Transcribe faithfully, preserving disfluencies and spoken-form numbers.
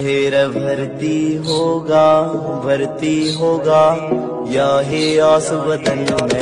हेर भरती होगा भरती होगा या हे आस वतन में।